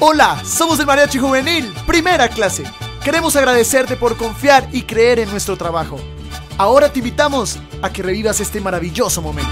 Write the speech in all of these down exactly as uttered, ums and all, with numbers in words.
Hola, somos el Mariachi Juvenil, primera clase. Queremos agradecerte por confiar y creer en nuestro trabajo. Ahora te invitamos a que revivas este maravilloso momento.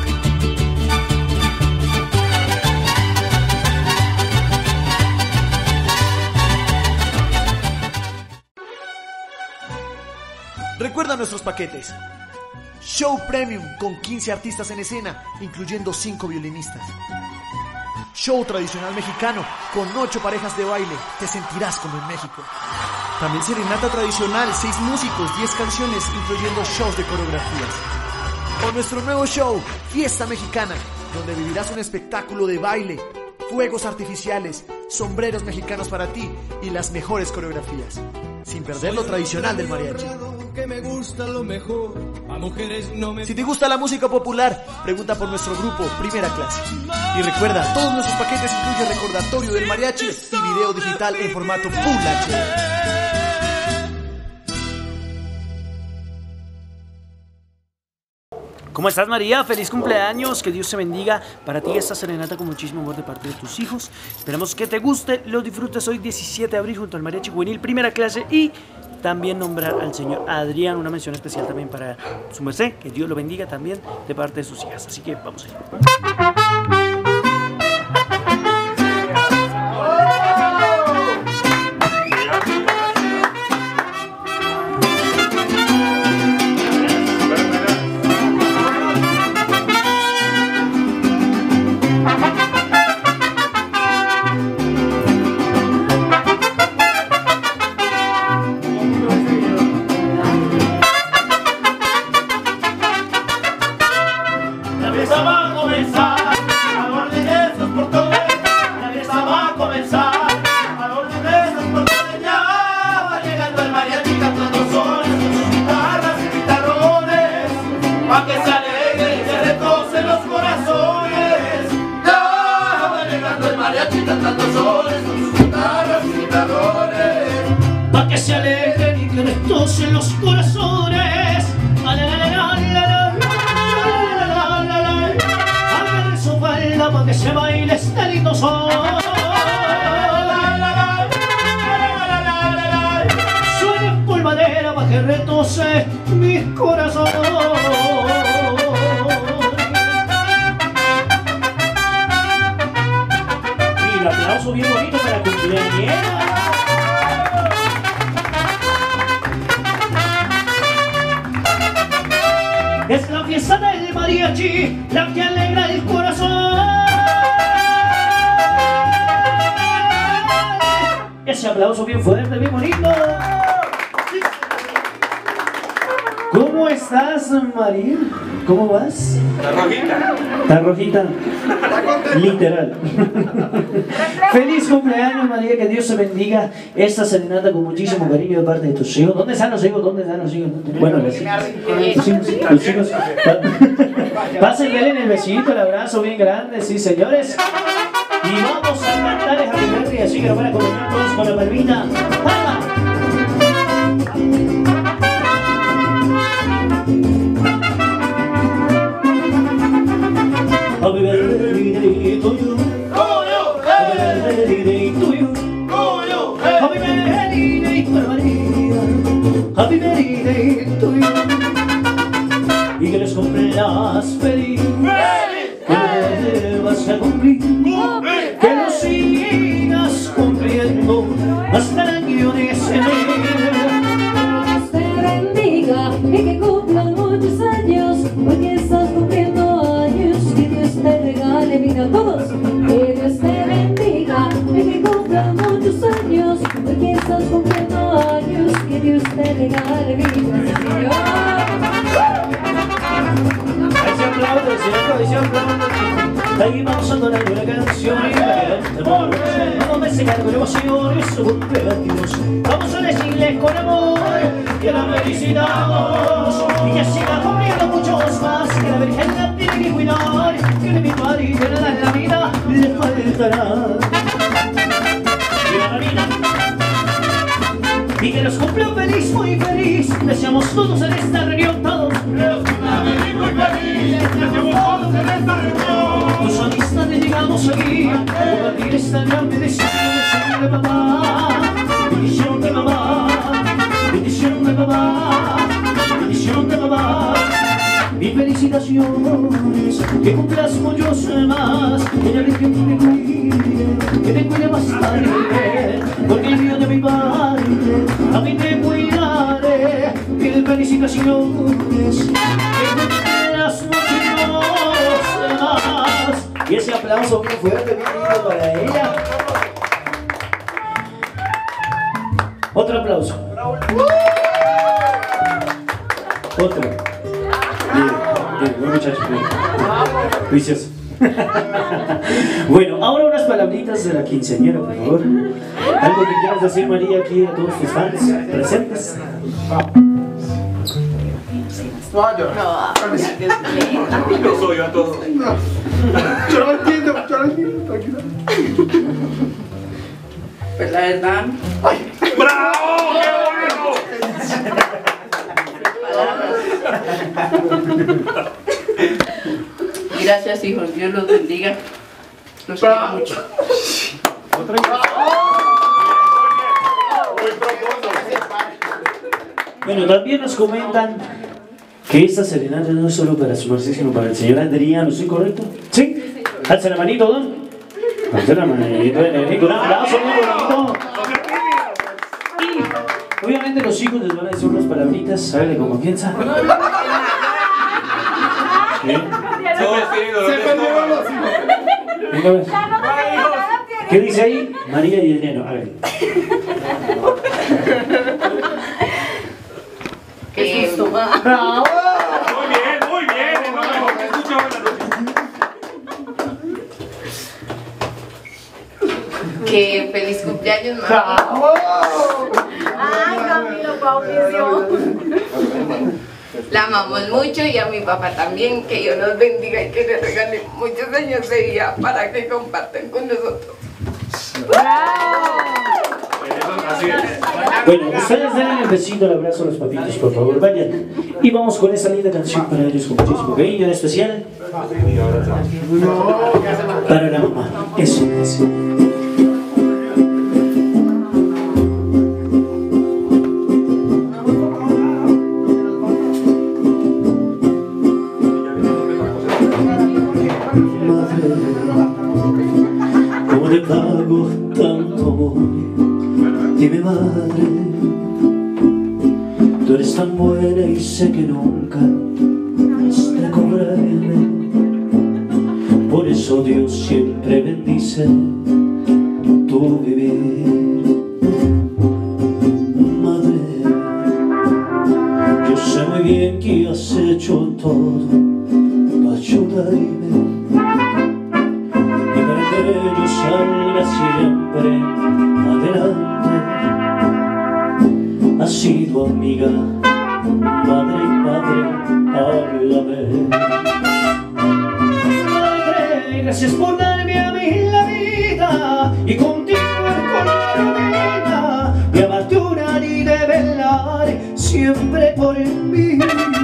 Recuerda nuestros paquetes. Show Premium con quince artistas en escena, incluyendo cinco violinistas. Show tradicional mexicano con ocho parejas de baile, te sentirás como en México. También serenata tradicional, seis músicos, diez canciones, incluyendo shows de coreografías. O nuestro nuevo show, Fiesta Mexicana, donde vivirás un espectáculo de baile, fuegos artificiales, sombreros mexicanos para ti y las mejores coreografías, sin perder lo tradicional del mariachi. Que me gusta lo mejor, a mujeres no me... Si te gusta la música popular, pregunta por nuestro grupo Primera Clase. Y recuerda, todos nuestros paquetes incluyen recordatorio del mariachi y video digital en formato Full H D. ¿Cómo estás, María? Feliz cumpleaños, que Dios te bendiga. Para ti esta serenata con muchísimo amor de parte de tus hijos. Esperamos que te guste, lo disfrutes hoy diecisiete de abril junto al Mariachi Juvenil Primera Clase y también nombrar al señor Adrián, una mención especial también para su merced, que Dios lo bendiga también de parte de sus hijas. Así que vamos allá. Pa' que se alegren y que retocen los corazones. Hagan su falda pa' que se baile este lindo son. Suena polvadera pa' que retoce mi corazón. Y un aplauso bien bonito para la cumpleañera. Es la fiesta del mariachi, la que alegra el corazón. Ese aplauso bien fuerte, bien bonito. ¿Cómo estás, María? ¿Cómo vas? Está rojita. Está rojita. Literal. Feliz cumpleaños, María, que Dios te bendiga. Esta serenata con muchísimo cariño de parte de tus hijos. ¿Dónde están los hijos? ¿Dónde están los hijos? Bueno, los hijos. Los hijos. Pásenle en el besito, el abrazo bien grande, sí, señores. Y vamos a cantar el Happy Birthday, así que nos van a acompañar todos con la palmita. ¡Palma! Happy birthday to you. Happy birthday to you. Happy birthday to María. Happy birthday to you. Y que les cumplas feliz. Que les vas a cumplir. Que lo sigas cumpliendo hasta el año de ese mes. Dios te bendiga y que cumplan muchos años, porque estás cumpliendo años. Que Dios te regale vida a todos. Que Dios te bendiga y que cumplan muchos años, porque estás cumpliendo años. Que Dios te regale vida, Señor. Ese aplauso, ese aplauso, ese aplauso. Ahí vamos a donar una canción y la vamos a enseñar con emoción y su cumpleaños. Vamos a decirles con amor que la felicitamos y que siga cumpliendo muchos más. Que la Virgen la tiene que cuidar, que de mi padre y de nada en la vida le faltará. Y la vida. Y que nos cumpla feliz, muy feliz. Deseamos todos en esta reunión, todos. Feliz, muy feliz. Deseamos todos en esta reunión. Tus amistades dónde llegamos aquí, compartir esta gran bendición de mamá, bendición de mamá, bendición de mamá, bendición de mamá. Mis felicitaciones, que cumplas muchos más, que la Virgen te cuide, que te cuide bastante, porque el mío de mi padre, a mí te cuidaré. Mil felicitaciones, que cumplas muchos más. Y ese aplauso bien fuerte, bien lindo para ella. Otro aplauso. Otro. Bien, bien, buen muchacho, bien. Vicioso. Bueno, ahora unas palabritas de la quinceañera, por favor. Algo que quieras decir, María, aquí a todos tus fans presentes. No, yo no. Yo soy a todos. Yo lo entiendo, yo lo entiendo, tranquilo. Pues la verdad. ¡Ay! ¡Bravo! ¡Qué bueno! Gracias, hijos. Dios los bendiga. Los quiero mucho. Bueno, también nos comentan que esta serenata no es solo para su merced, sino para el señor Adriano. ¿Estoy correcto? ¿Sí? Alza la manito, don. Alza la manito, Enrico. Un aplauso, muy bonito. Y obviamente los chicos les van a decir unas palabritas. Hágale con confianza. ¿Qué? Venga, a ver. ¿Qué dice ahí? María y Adriano. A ver. Qué susto. ¡Bravo! Muy bien, muy bien, hermano. Escucha buenas Que feliz cumpleaños, mami. ¡Bravo! Ay, Camilo Mauricio. La amamos mucho y a mi papá también. Que Dios nos bendiga y que le regale muchos años de vida para que compartan con nosotros. Bueno, ustedes den el besito, el abrazo a los papitos, por favor, vayan. Y vamos con esa linda canción para ellos con muchísimo cariño, en especial para la mamá. Eso, eso. ¿Cómo te pago tanto amor? Dime, madre, tú eres tan buena y sé que nunca has de cobrarme. Por eso Dios siempre bendice tu vivir. Madre, yo sé muy bien que has hecho todo para ayudarme que yo salga siempre adelante. Has sido amiga, madre y padre a la vez. Madre, gracias por darme a mí la vida y continuar con la rutina de amarte una y de velar siempre por mí.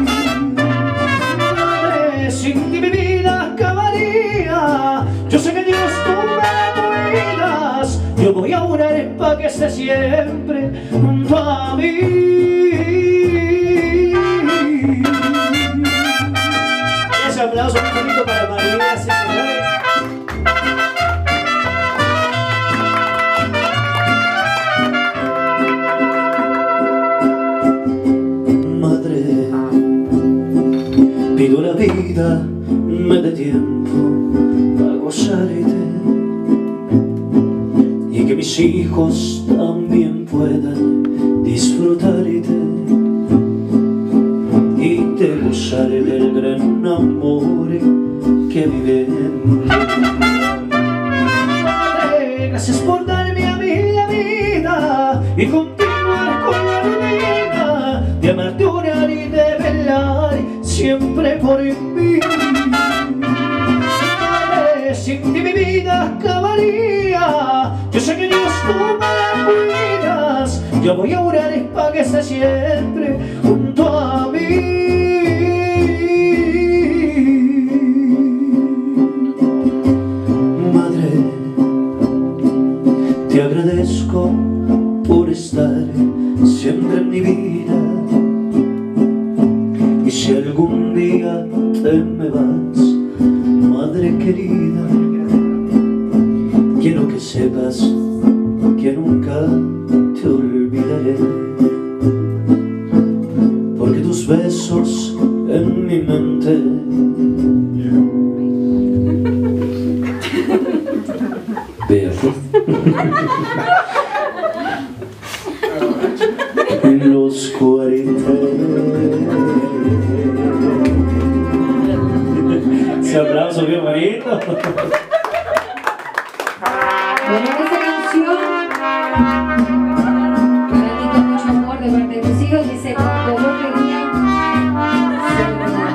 Madre, sin ti mi vida acabaría. Yo sé que Dios tú me cuidas. Yo voy a orar para que estés siempre junto a mí. Ese aplauso muy bonito para María, señores. Madre, pido la vida, me dé tiempo para gozarte y que mis hijos también puedan disfrutarte y de gozar del gran amor que vive en ti. Madre, gracias por darme a mí la vida y continuar con la rutina de amarte, orar y de velar siempre por mí. Madre, sin ti mi vida acabaría. Yo sé que Dios tú me cuidas. Yo voy a orar para que estés siempre junto a mí. Si algún día te me vas, madre querida, quiero que sepas que nunca te olvidaré, porque tus besos en mi mente Beatriz en los cuarenta. Ese aplauso bien bonito. Bueno, esta canción para mí con mucho amor de parte de mis hijos dice cuando yo quería ser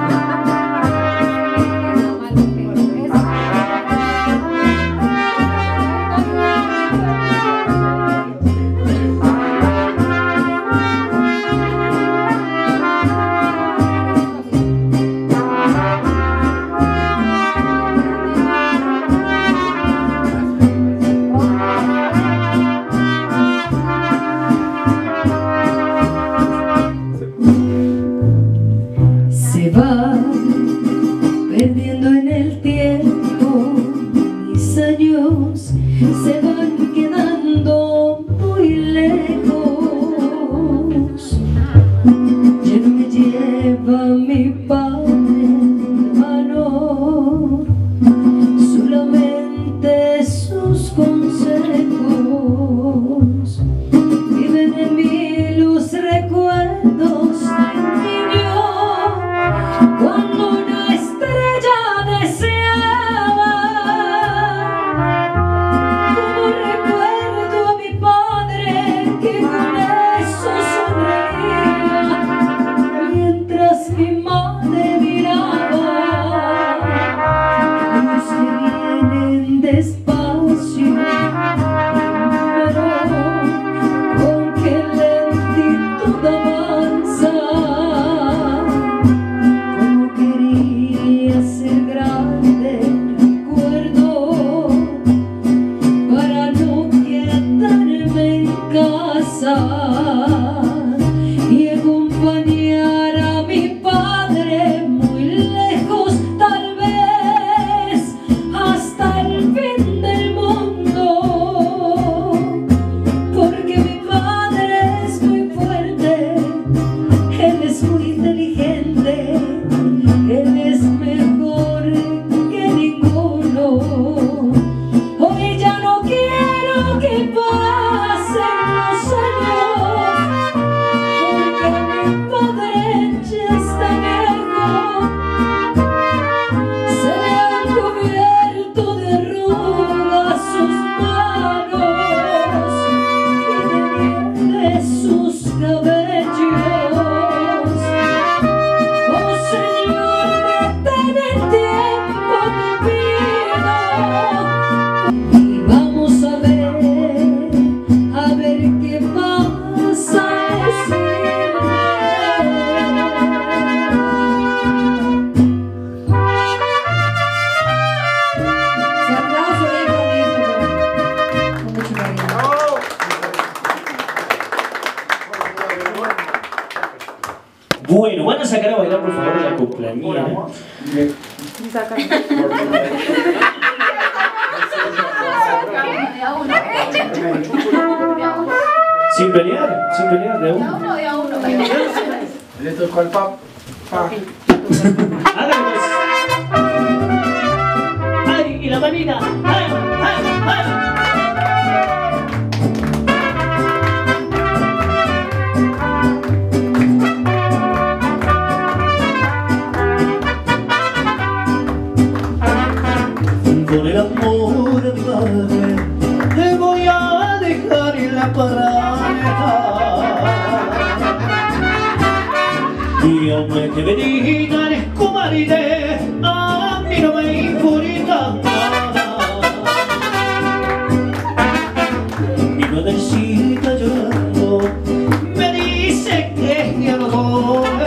se va perdiendo en el tiempo, mis años se van quedando muy lejos. Ya no me lleva mi padre de mano, solamente sus consejos viven en mí los recuerdos de niño, cuando una estrella deseaba. Como recuerdo a mi padre que con eso sonreía, mientras mi madre miraba los que vienen despacio, pero con qué lentitud avanza. Como quería ser grande, recuerdo, para no quedarme en casa y acompañar a mi padre muy lejos, tal vez hasta el fin del mundo, porque mi padre es muy fuerte, él es muy inteligente, él es mejor que ninguno. Hoy ya no quiero que pasen los años, porque mi padre ya está viejo, se le han cubierto de arrugas sus manos y de sus cabellos. Oh Señor, detén el tiempo, te pido, y vamos a ver, a ver qué pasa a decirme. Ese aplauso bien bonito, con mucho cariño. Bueno, van a sacar a bailar por favor la cumpleañera. Sin pelear, sin pelear, de uno. Le tocó al papá. Háganlo pues. ¡Ay! Y la manita. ¡Ay! ¡Ay! ¡Ay! Por el amor de mi madre te voy a dejar en la planeta, y aunque te bendigan escobaride, a mí no me importa nada. Mi madrecita llorando me dice que ya no duele.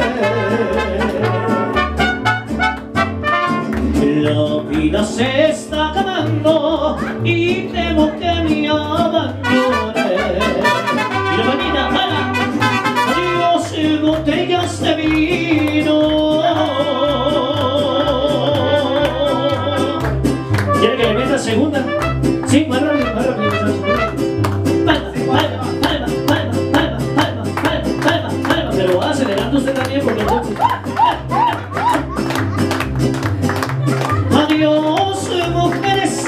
La vida se está acabando y temo que me abandone. Y la manita, ala, adiós botellas de vino. también porque entonces... Adiós, mujeres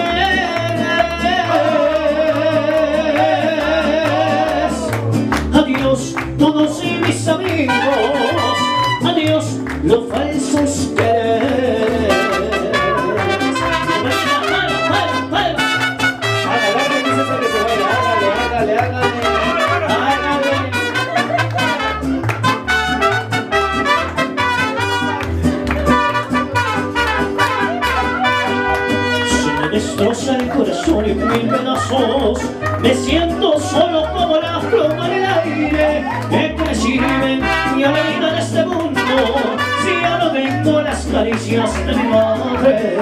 alegres. Adiós, todos mis amigos. Adiós, los falsos quereres. Hágale, hágale. Destroza el corazón en mil pedazos. Me siento solo como la pluma en el aire. ¿De qué me sirven mi alegría en este mundo si ya no tengo las caricias de mi madre?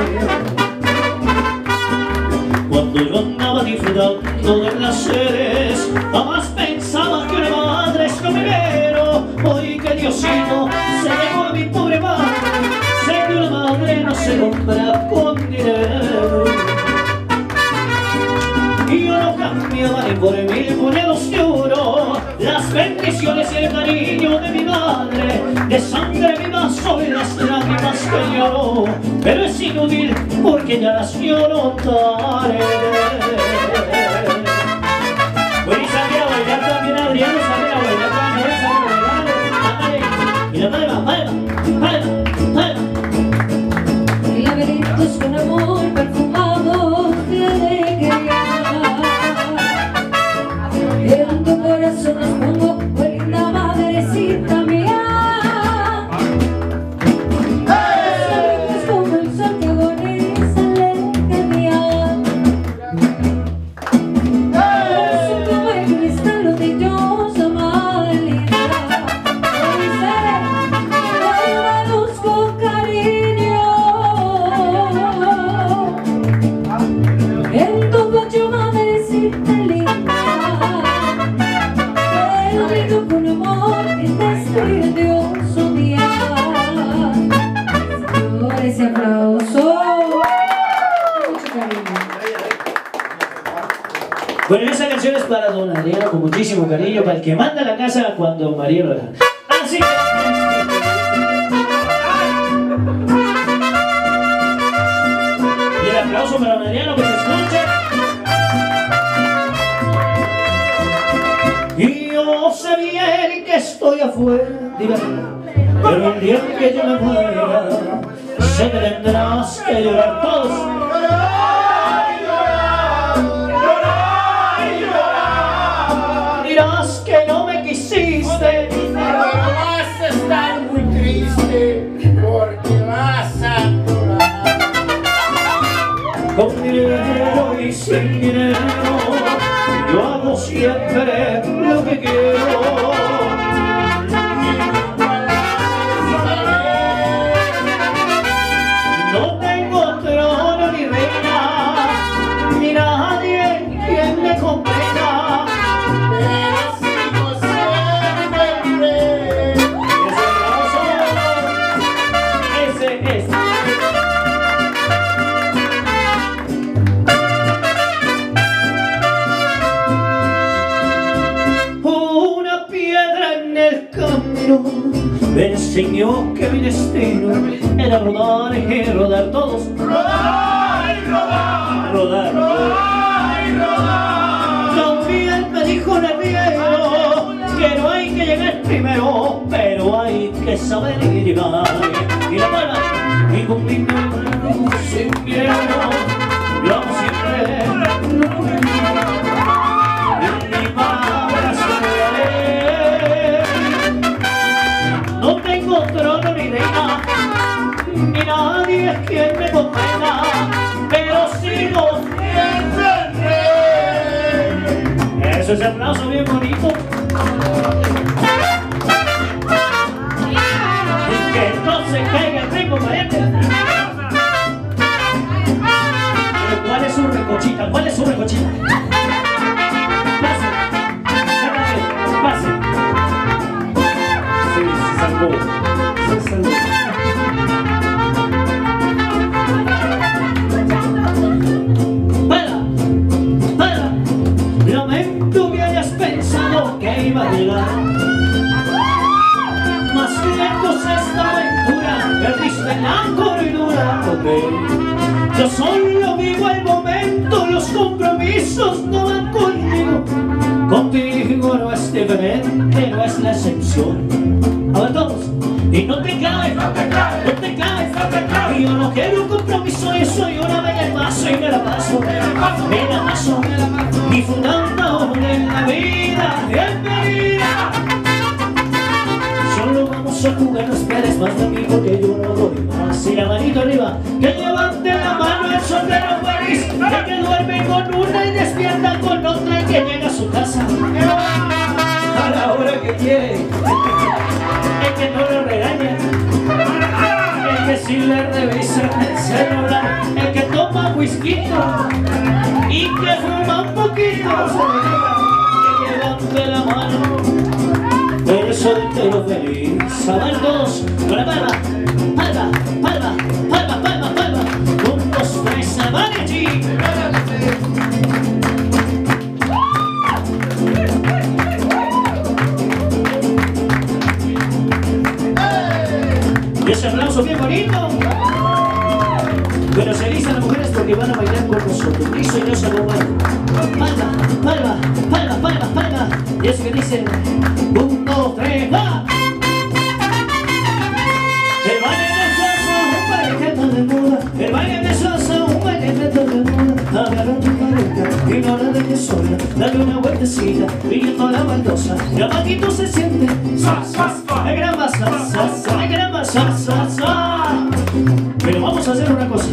Cuando yo andaba disfrutando de placeres, jamás pensaba que una madre es lo primero. Hoy que Diosito se llevó a mi pobre madre, sé que una madre no se compra con dinero. Y yo no cambiaba ni por mil monedas de oro las bendiciones y el cariño de mi madre. De sangre viva soy las lágrimas que lloro, pero es inútil porque ya las lloro tarde. Bueno, y salir a bailar también, Adriano, salir a bailar también, salir a bailar. Y la palma, palma, palma, palma. Y laberintos con amor perfumado de alegría. En tu corazón nos pongo, oh linda madrecita mía. Sonríes como el sol que agoniza alegría. Así como el cristal lo brilloso, más linda. Hoy seré una luz con cariño. En tu pecho, madrecita linda. Con amor que te estoy Dios un día. Por ese aplauso. Mucho cariño. Bueno, esa canción es para don Adriano con muchísimo cariño, para el que manda la casa cuando María lo deja. Así que... Y el aplauso para don Adriano que se escucha. Y yo sé bien que estoy afuera, dígame, pero el día que yo me muera, sé que tendrás que llorar todos. Llorar y llorar, llorar y llorar. Dirás que no me quisiste, pero vas a estar muy triste porque vas a llorar. Con dinero y sin dinero, yo hago siempre lo que quiero. No tengo trono ni reina, ni nadie quien me comprenda. Pero sigo siendo el rey. Ese aplauso, ese es. Me enseñó que mi destino era rodar y rodar todos. Rodar y rodar, Rodar, rodar y rodar. También me dijo el viejo que no hay que llegar primero, pero hay que saber llegar. Y la mala, y con mi miedo, sin miedo, yo siempre no me no tengo trono ni reina, ni nadie es quien me comprenda, pero sigo siendo el rey. Eso es un aplauso bien bonito. Y que no se caiga el ritmo, pariente. Pero ¿cuál es su recochita? ¿Cuál es su recochita? Pase, pase. Sí, se salvó. Se salvó. ¡Para! ¡Para! Lamento que hayas pensado que iba a llegar, mas compromisos no van conmigo. Contigo no es diferente, no es la excepción. A ver todos. Y no te claves, no te claves, no te claves, no te claves. Y yo no quiero un compromiso, yo soy una vez el paso y me la paso, me la paso, me la paso, me la paso, disfrutando de la vida, bienvenida. Solo vamos a jugar los pies más de mí porque yo no doy más. Y la manito arriba, que levante la mano el soltero feliz, el que duerme con una y despierta con otra y que llega a su casa a la hora que quiere. El que no lo regaña, el que sí le revisa el celular, el que toma whisky y que fuma un poquito, que levante la mano, el soltero feliz. A ver todos, con la palma, palma, palma, palma, palma, palma, un, dos, tres, a mariachi. Y ese aplauso bien bonito. Pero se erizan las mujeres porque van a bailar con nosotros. Listo y no se acompañan. Palma, palma, palma, palma, palma. Y eso que dicen, un, dos, tres, va. El baile de salsa, un baile que está de moda. El baile de salsa, un baile que está de moda. Agarra tu pareja y no la dejes sola. Dale una vueltecita, brillando la baldosa. Y abajito se siente sa, sa, sa. El gran sa, sa, sa. El gran sa, sa, sa. Pero vamos a hacer una cosa.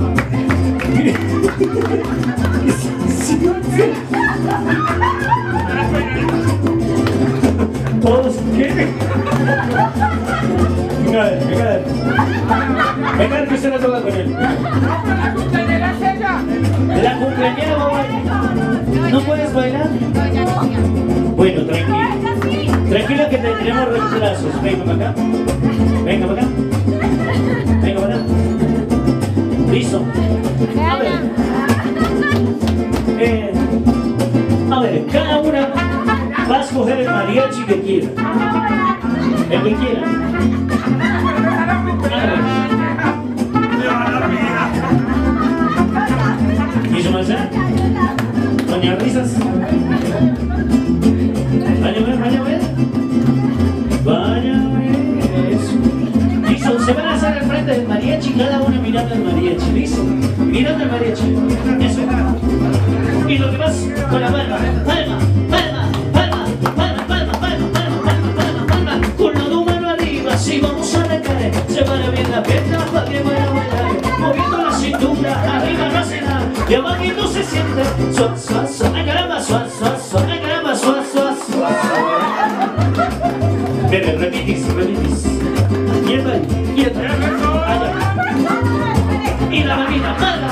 Todos quieren. Venga, venga, venga, que usted la toca con él. La cumpleañera va a bailar. ¿No puedes bailar? Bueno, tranquila. Tranquila que tendremos reemplazos. Venga para acá. Venga para acá. Venga para acá. Listo. A ver. Eh, a ver, cada una va a escoger el mariachi que quiera. El que quiera. ¿Y su merced? Doña Risas. Vaya a ver, vaya a ver. Vaya a ver eso. Listo, se van a hacer al frente del mariachi, cada uno mirando al mariachi. Listo, mirando al mariachi. Eso. Y lo que más con la palma, palma, palma, palma, palma, palma, palma, palma, palma, palma, palma. Con la dos manos arriba, si vamos a arrancar, se para bien la pierna para que vaya a bailar. Moviendo la cintura, arriba no hace nada, y abajito se siente suaz, suaz, suaz, ay caramba, suaz, suaz, suaz, ay caramba, suaz, suaz, suaz. Pero repitís, repitís. Y el baile, y el baile, allá. Y la manita, mala.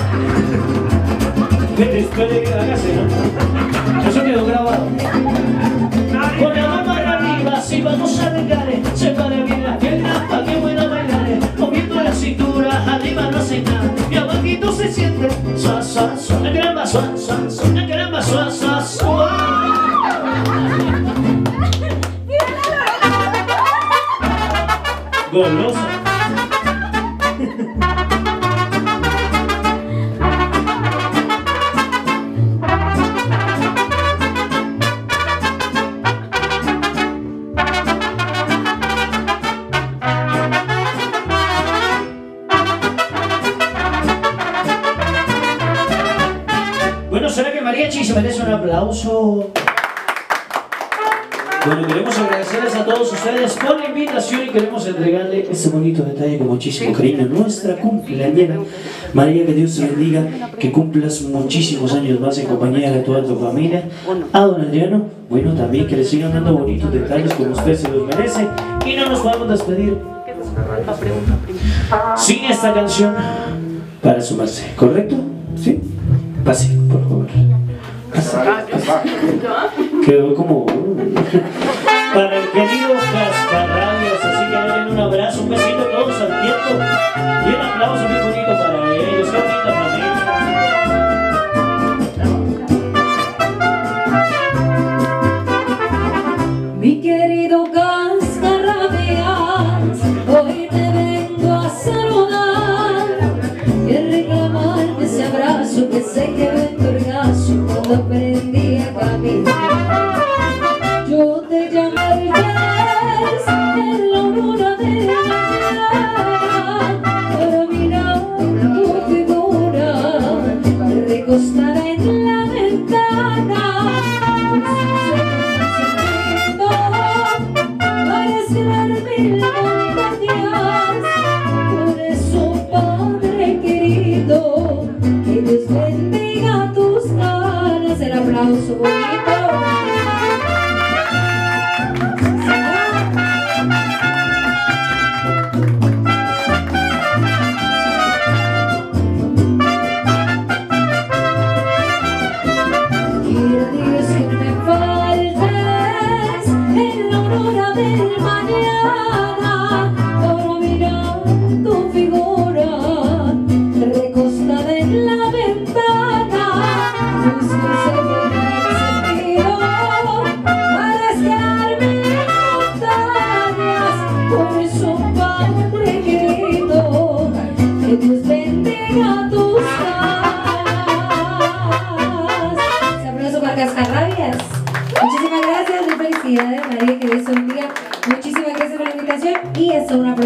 Esto le queda casi, ¿no? Eso quedó grabado. Con la mano arriba, si vamos a arrancar, se para bien la pierna para que pueda bailar. Moviendo la cintura, arriba no hace nada, y abajito se siente suaz, suaz, suaz, ay caramba, suaz, suaz, suaz, ay caramba, suaz, suaz, suaz. Golosa. Bueno, ¿será que mariachi se merece un aplauso? Bueno, queremos agradecerles a todos ustedes por la invitación y queremos entregarle este bonito detalle con muchísimo cariño a nuestra cumpleañera. María, que Dios te bendiga, que cumplas muchísimos años más en compañía de toda tu familia. A don Adriano, bueno, también que le sigan dando bonitos detalles como usted se los merece. Y no nos podemos despedir sin esta canción para sumarse, ¿correcto? ¿Sí? Pase, por favor. Pase, pase. Quedó como... Para el querido Cascarrabias, así que denle un abrazo, un besito a todos al tiempo y un aplauso muy bonito para ellos. Qué bonita familia. Mi querido Cascarrabias, hoy te vengo a saludar y a reclamarte ese abrazo que sé que ven tu orgasmo cuando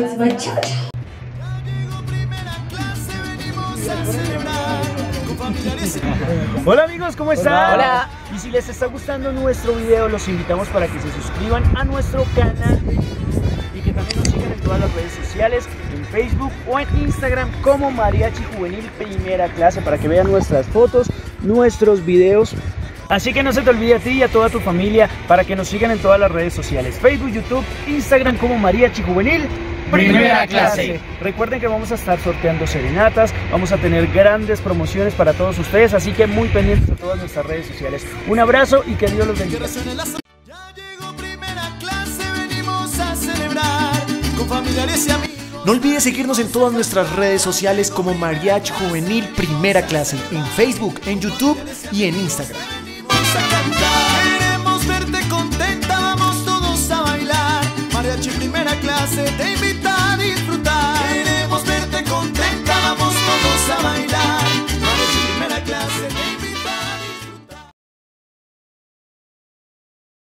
próxima. Chao, chao. Hola amigos, ¿cómo están? Hola. Y si les está gustando nuestro video, los invitamos para que se suscriban a nuestro canal y que también nos sigan en todas las redes sociales, en Facebook o en Instagram como Mariachi Juvenil Primera Clase, para que vean nuestras fotos, nuestros videos. Así que no se te olvide a ti y a toda tu familia para que nos sigan en todas las redes sociales, Facebook, YouTube, Instagram como Mariachi Juvenil Primera Clase. Recuerden que vamos a estar sorteando serenatas, vamos a tener grandes promociones para todos ustedes, así que muy pendientes de todas nuestras redes sociales. Un abrazo y que Dios los bendiga. Ya llegó Primera Clase, venimos a celebrar con familiares y amigos. No olvides seguirnos en todas nuestras redes sociales como Mariachi Juvenil Primera Clase, en Facebook, en YouTube y en Instagram. Queremos verte contenta, vamos todos a bailar. Mariachi Primera Clase te invita.